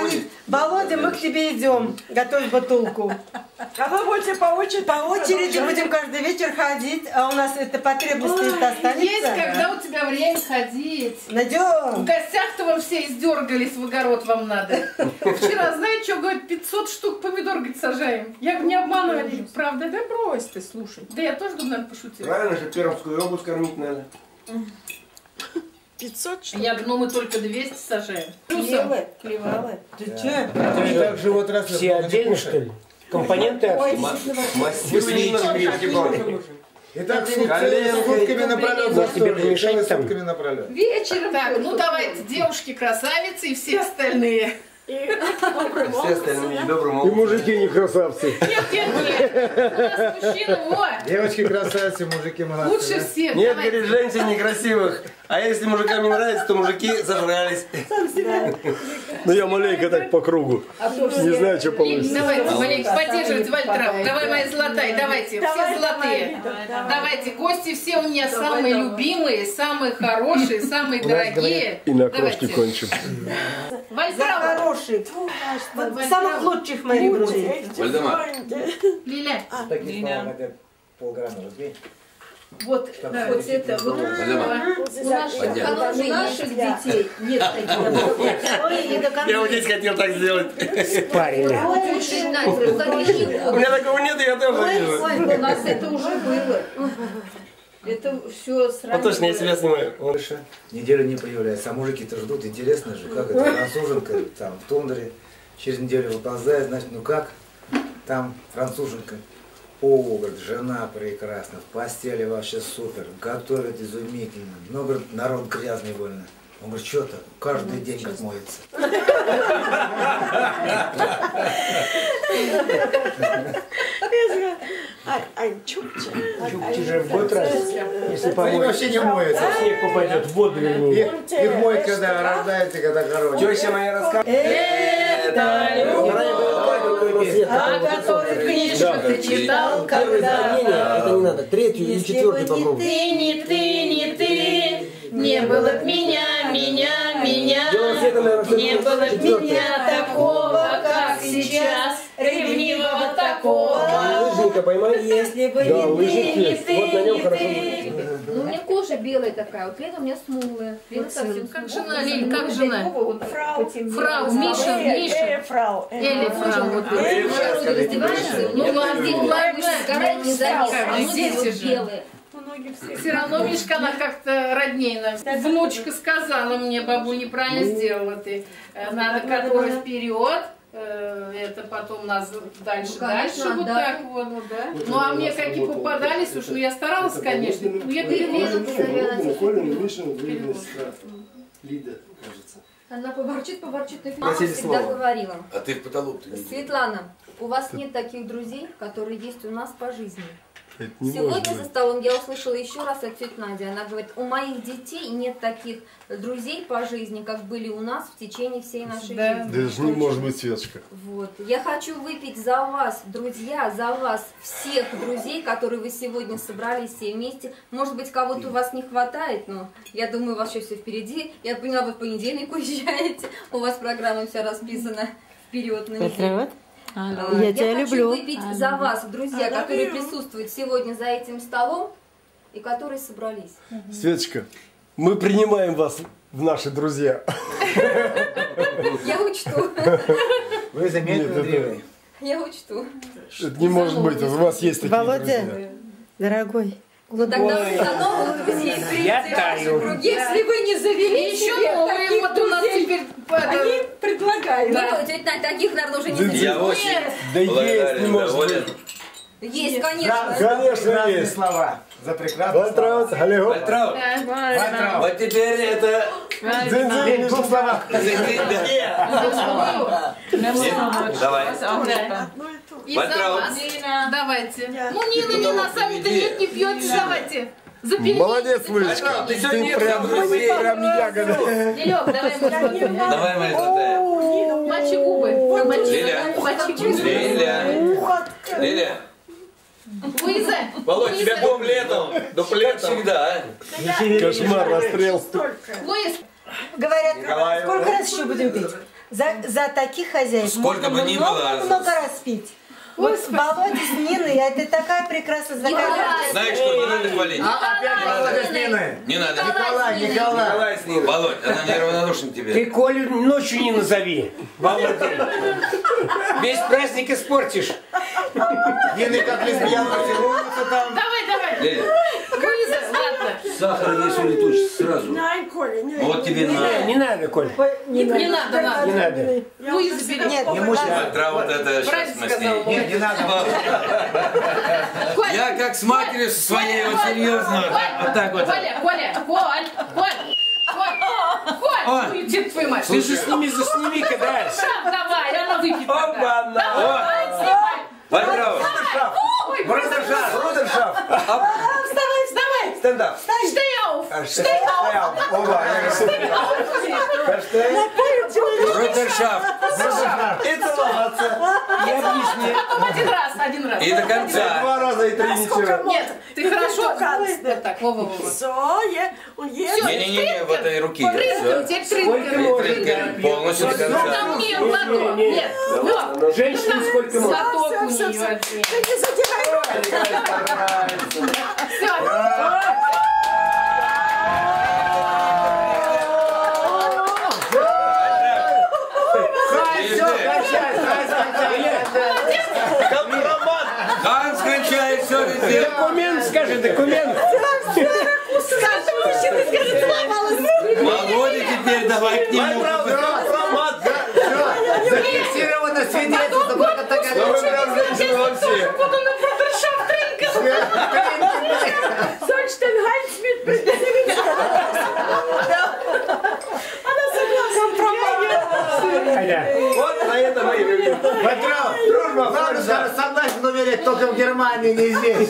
говорит: Володя, мы к тебе идем, готовь бутылку. А вы будете по очереди? По очереди будем каждый вечер ходить, а у нас эта потребность останется. Есть, когда у тебя время ходить. Найдем. В гостях-то вы все издергались, в огород вам надо. Вчера, знаете, что, говорит, 500 штук помидор, говорит, сажаем. Я не обманывали, правда? Да брось ты, слушай. Да я тоже, думаю, наверное, пошутила. Правильно же, Пермскую область кормить надо. 500 штук? Я мы только 200 сажаем. Клевы, клевалы. Ты че? Так живот раз все отдельно, что ли? Компоненты Итак, сутками напролет застой. Сутками напролет. Вечером. Так, ну давайте, девушки-красавицы и все остальные. Все остальные добрым И образом. мужики не красавцы. Нет. У нас мужчины, вот. Девочки красавицы, мужики молодцы. Лучше да? всех. Нет, Давайте. говорит, женщин некрасивых. А если мужикам не нравится, то мужики зажрались. Ну я маленько так по кругу. Не знаю, что получится. Давайте, маленько, поддерживайте Вальтрап. Давай, моя золотая, давайте. Все золотые. Давайте, гости все у меня самые любимые, самые хорошие, самые дорогие. И на крошке кончим. За Вальтрап. хороших. Самых лучших моих друзей. Вальдемар. Лиля. Такие слова, надо полграмма разбей. Вот, вот это, вот у наших детей нет таких. Я вот здесь хотел так сделать. Парили. У меня такого нет, и я тоже вижу. У нас это уже было. Это все сразу. Вот точно, я себя снимаю. Больше неделю не появляется, а мужики-то ждут, интересно же, как это, француженка там в тундре, через неделю выползает, значит, ну как, там француженка. О, говорит, жена прекрасна, в постели вообще супер, готовит изумительно, но, говорит, народ грязный больно. Он говорит, что-то, каждый день как моется. Чукчи же в год раз, если Они помоют. вообще не моются. Снег попадет в воду, вернее. Их моют, когда рождается, когда короче. Теща моя рассказывала. А который книжку ты читал, когда... Это не надо. Третью или четвертую попробуй. Не ты, не было б меня, не было б меня такого, как сейчас, ревнивого такого. Лыжника поймай. Если бы Да, не лыжник есть. Вот на нем хорошо ты. будет. Ну, у меня кожа белая такая, вот Лена у меня смуглая. Лена совсем Как смуглая. жена, Лиль, как жена? Фрау, Миша. Фрау. Или фрау. вот это. Вроде раздевается, Ну, ну, ладно, здесь ладно. сгорает, не заметно. Как, А ноги дети вот же. белые. Все равно, Мишка, она как-то роднее нам. Внучка сказала мне, бабуль, неправильно сделала ты. Надо который вперед, это потом нас дальше, конечно, вот да. так вот. Ну, а мне какие попадались, уж, ну, я старалась, конечно. Ну, я перевела. Лида, кажется. Она поворчит, мама Просили всегда слово. говорила. А ты в потолок-то не Светлана, у вас нет таких друзей, которые есть у нас по жизни. Это не может Сегодня за быть. столом я услышала еще раз от тети Нади. Она говорит, у моих детей нет таких друзей по жизни, как были у нас в течение всей нашей Да. жизни. Даже не может быть, Светочка. Вот. Я хочу выпить за вас, друзья, за вас, всех друзей, которые вы сегодня собрались все вместе. Может быть, кого-то у вас не хватает, но я думаю, у вас еще все впереди. Я поняла, вы в понедельник уезжаете, у вас программа вся расписана вперед на неделю. Я тебя хочу люблю. выпить за вас, друзья, которые присутствуют сегодня за этим столом и которые собрались. Светочка, мы принимаем вас в наши друзья. Я учту. Вы заметны, Андреевой? Я учту. Это не может быть, у вас есть такие Володя, друзья. дорогой, Ну тогда вы за новых друзей примите в ваши круги, если вы не завели Еще себе новые, таких вот у нас друзей. теперь... Они предлагают. Ну, тетя Надя, таких, наверное, уже не Я завели. очень Да есть, не благодарен, может доволен. быть. Есть, конечно. Конечно, Разные есть. слова. За прекрасные Вальтраут, слова. алло. Вальтрау, Вальтрау. вот теперь это... В двух словах. Давай. И за Вальтрау. вас. Давайте. Ну, Нина, сами-то нет, не пьете, давайте. Запилите. Молодец, Лылечка. Ты Ты сегодня прям ягода. Лилек, давай мы что-то. Давай, моя золотая. Мочи губы. Мочи Лиля. Мочи губы. Лиля. Лиля. Луиза. Володь, тебя дуплетом. Дуплетом. Всегда, Кошмар, расстрел. Луиз. говорят, Николаева. сколько раз еще будем пить? За таких хозяев Сколько бы ни было. много раз пить. Вот Володя с Ниной, это такая прекрасная загадка. Знаешь что, не надо хвалить. Опять Володя с Ниной. Не надо. Николай. Володь, она неравнодушна к тебе. Ты Колю ночью не назови. Володя. Весь праздник испортишь. Нины как лесбиянка целуются там. Давай. Леля, Вызов, ладно. сахар весь улетучится сразу. Най, Коля, не. Вот тебе на. Не надо, Коль. Не надо. Не надо. Луиза, забери. Нет, Петра, вот это сейчас мы с ней. Нет, не надо. Я как с матерью своей, вот серьезно. Вот так вот. Коль, уйди, твою мать. Ты же засними-ка, да? Шаг давай, она выпьет. Давай, Петрова. Брудершафт. вставай. Стендап. Stay auf. Оба. Брудершафт. И целоваться. И объясни. Потом один раз. И до конца. 2 раза и 3 ничего. Нет, ты хорошо. Вот так, Вова. Все, он ест. Не-не-не, в этой руке. Прыгай, теперь прыгай. Полностью до конца. Там нет, глоток. Нет, Лёв. Женщина сколько может. Глоток у нее. Ты не задирай руки. Все. Хан скончает все везде. Документ, скажи, документ. Володя, теперь давай к нему. Зафиксировано свидетельство. Вот на это мы и говорим. Петров, дружба, согласен умереть только в Германии, не здесь.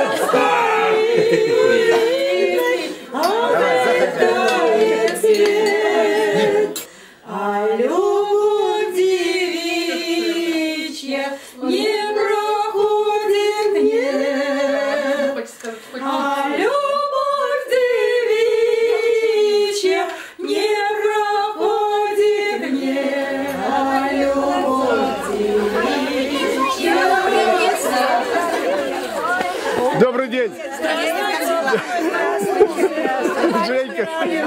А любовь девичья не проходит мне. А любовь девичья не проходит мне. А любовь девичья. Добрый день. Женька.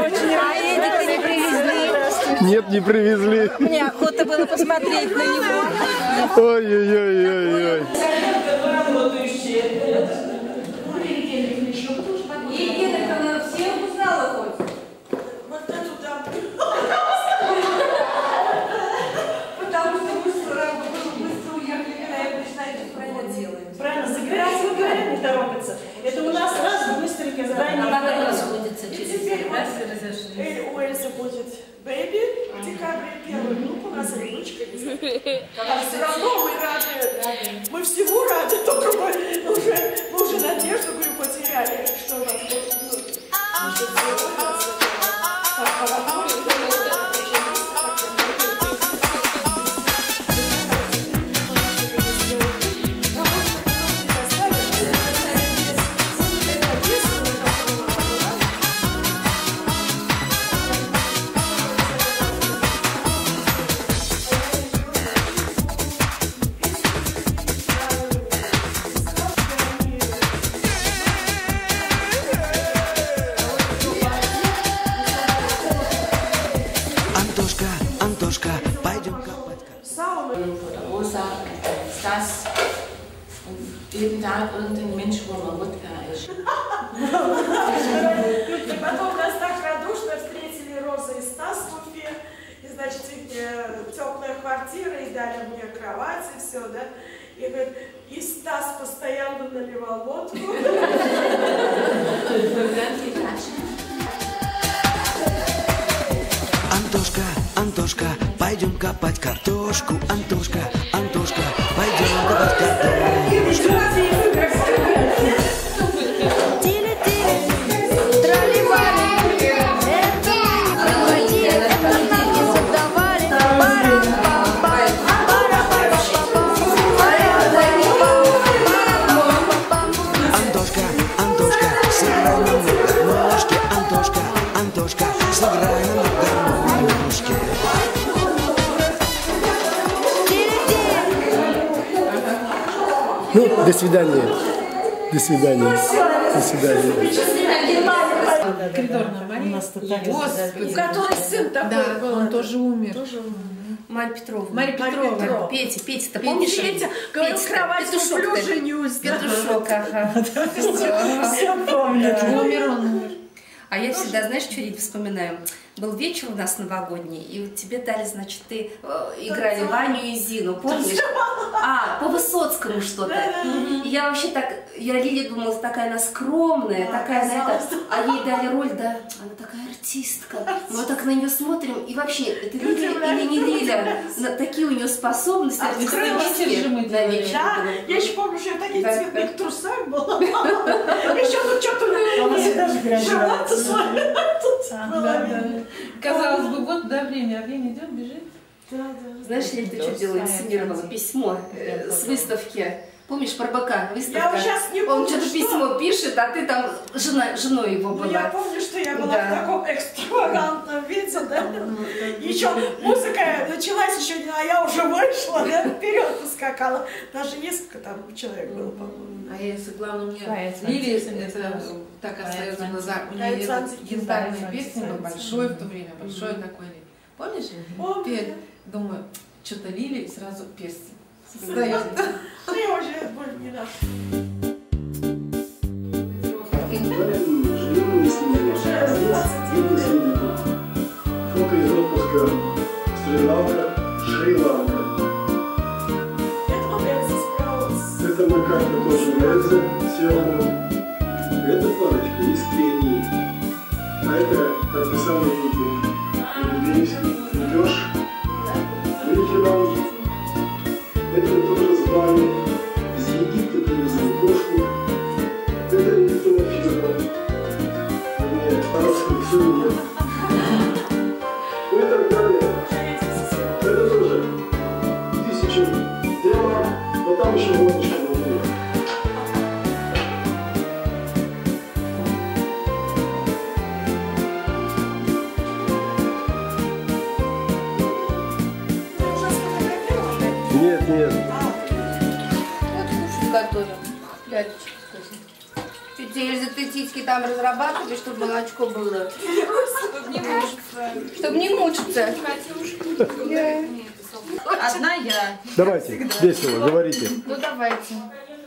Нет, не привезли. Мне охота было посмотреть на него. Ой-ой-ой-ой-ой. Всех узнала хоть? Вот эту там. Потому что мы быстро уехали, когда я пришла, и правильно делаем. Правильно, загорать вы говорят, не торопиться. Это у нас раз быстренько задание. расходится И теперь вот у Эльзы будет бэйби в декабре, первый внук у нас ребучка. Все равно мы рады, мы всему рады, только мы уже надежду, говорю, потеряли, что у нас будет внук. Антошка, пойдем-ка. Rosa, Stas und jeden Tag irgendein Mensch, wo man Wodka ist. И потом нас так радушно встретили Роза и Стас в Уфе. И, значит, теплая квартира, и дали мне кровать, и все, да. И говорит, и Стас постоянно наливал водку. Антошка, пойдем копать картошку. Антошка, пойдем копать картошку. Антошка, сыграй нам на гармошке. Антошка, сыграй нам на гармошке. Ну, до свидания. До свидания. До свидания. Коридор нормальный. Господи, у которой сын такой был. Он тоже умер. Марья Петровна. Марья Петровна. Петя-то помнишь? Петя, говорю, кровать куплю, женюсь. Петушок, ага. Все помню. Умер он. А я всегда, знаешь, что вспоминаю? Был вечер у нас новогодний, и вот тебе дали, значит, ты играли Ваню и Зину, помнишь? По Высоцкому что-то. И я вообще так, я Лиле думала, такая она скромная, такая, знаете, а ей дали роль, да, она такая артистка. Мы вот так на нее смотрим, и вообще, это Лиля или не Лиля? Такие у нее способности артистические на вечер. Да, я еще помню, что я в таких цветных трусах была. Еще тут что-то живот свой. Казалось бы, вот, да, время, а время идет, бежит. Знаешь, Лиль, ты что делала? Инсценировала письмо с выставки. Помнишь, про быка выставка? Я сейчас не помню, он что-то письмо пишет, а ты там женой его была. Я помню, что я была в таком экстравагантном виде, да. Еще музыка началась еще, а я уже вышла, да, вперед поскакала. Даже несколько там человек было, по-моему. А если главное, мне Лилия, это так остается в глазах. У нее янтарная песня была большой в то время, большой такой. Помнишь? Теперь думаю, что-то Лилия, и сразу перстень. Я уже больше не дам. Фото из отпуска. Шри-Ланка, Шри-Ланка. Это мы как-то тоже в Эльзе съемно. Это парочка из Кении. А это так и самый видео. Надеюсь, идешь. Видите, это тоже с вами. Из Египта привезли кошку. Это Регина Фирма. Нет, по-русски все нет. Ну и так далее. Это тоже 1000 дела, но там еще водочка внутри. Нет, нет. Вот кушать готовим. Лялечка. Тетя Эльза, ты титьки там разрабатываешь, чтобы молочко было? Чтобы не мучиться. Чтобы не мучиться. Одна я. Давайте, весело, говорите. Ну давайте.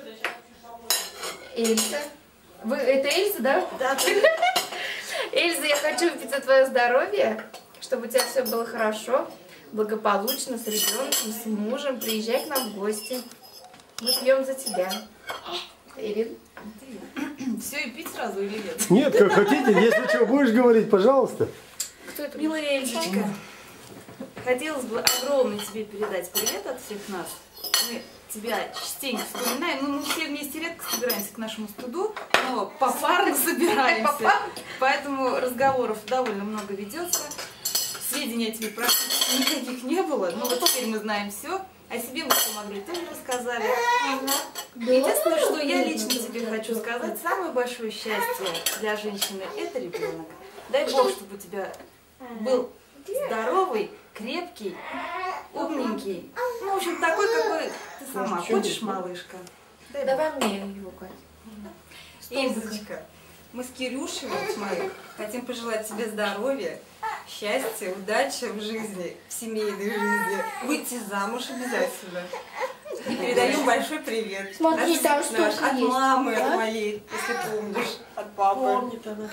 Эльза. Вы, это Эльза, да? Да. Эльза, я хочу выпить за твое здоровье, чтобы у тебя все было хорошо, благополучно, с ребенком, с мужем. Приезжай к нам в гости. Мы пьем за тебя. Ирина. Все, и пить сразу или нет? Нет, как хотите, если что, будешь говорить, пожалуйста. Кто это? Милая Эльзочка, хотелось бы огромный тебе передать привет от всех нас. Мы тебя частенько вспоминаем, но мы все вместе редко собираемся к нашему студу, но попарно собираемся, поэтому разговоров довольно много ведется. Сведений о тебе практически никаких не было, но вот теперь мы знаем все. О себе мы что могли, тоже рассказали. Единственное, что я лично тебе хочу сказать, самое большое счастье для женщины – это ребенок. Дай Бог, чтобы у тебя был здоровый, крепкий, умненький. Ну, в общем, такой, какой ты сама. Хочешь, малышка? Давай мне его, Катя. Эльзочка, мы с Кирюшей, вот моим, хотим пожелать тебе здоровья, счастья, удачи в жизни, в семейной жизни. Выйти замуж обязательно. И передаем большой привет. Смотри, там что-то есть. От мамы, от моей, если помнишь, от папы. Помнит она.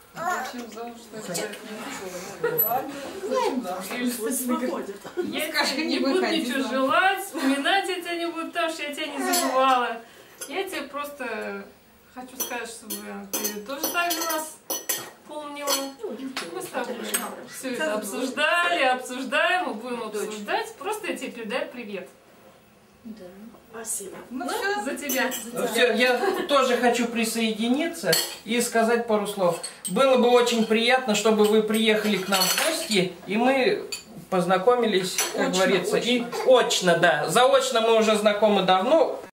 Я тебе не буду ничего желать, вспоминать я тебя не буду, потому что я тебя не забывала. Я тебе просто хочу сказать, чтобы ты тоже так же нас помнила. Мы с тобой все это обсуждали, обсуждаем и будем обсуждать. Просто я тебе передаю привет. Да. Спасибо. Ну все, за тебя. Ну, все, я тоже хочу присоединиться и сказать пару слов. Было бы очень приятно, чтобы вы приехали к нам в гости, и мы познакомились, как говорится, и очно, да. Заочно мы уже знакомы давно,